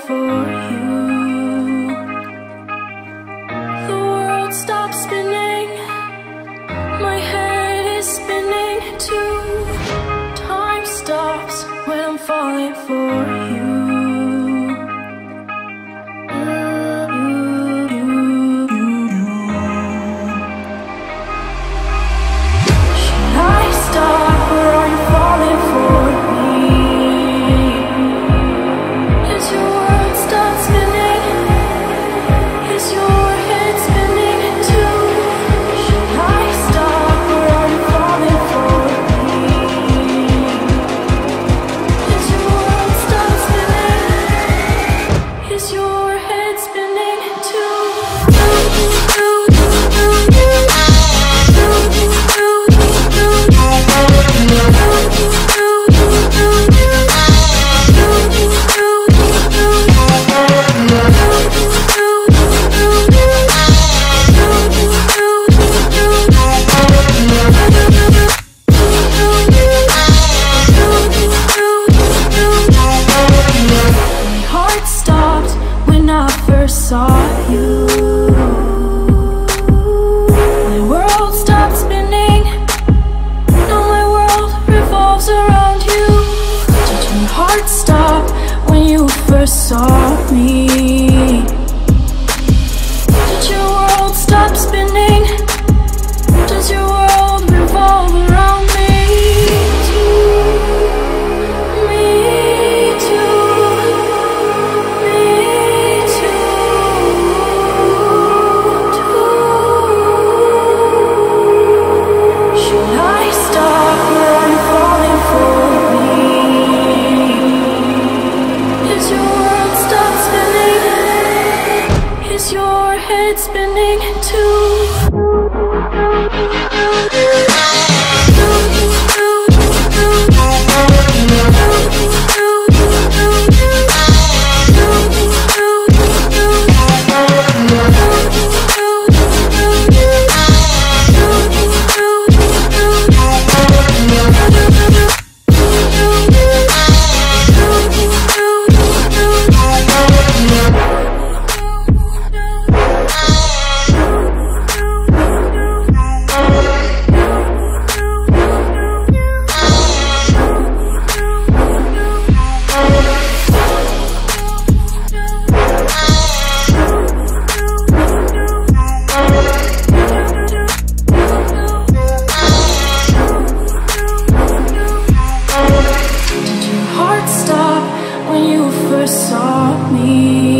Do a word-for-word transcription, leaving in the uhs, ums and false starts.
for you. The world stops spinning, my head is spinning too. Time stops when I'm falling for you. Saw you. My world stopped spinning. Now my world revolves around you. Did your heart stop when you first saw me? Did your world stop spinning? Does your world revolve around me? Head spinning too. Saw me.